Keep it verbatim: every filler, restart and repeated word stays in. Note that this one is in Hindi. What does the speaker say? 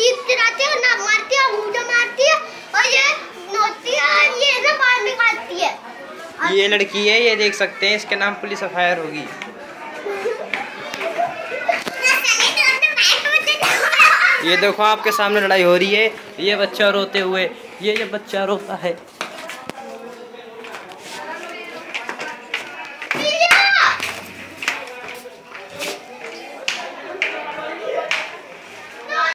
चीख चिल्लाती है, ना मारती है, मुझे मारती है और ये नोती है, ये ना बाहर निकालती है। ये लड़की है, ये देख सकते हैं, इसके नाम पुलिस एफआईआर होगी। ये देखो आपके सामने लड़ाई हो रही है, ये बच्चा रोते हुए, ये ये बच्चा रोता है।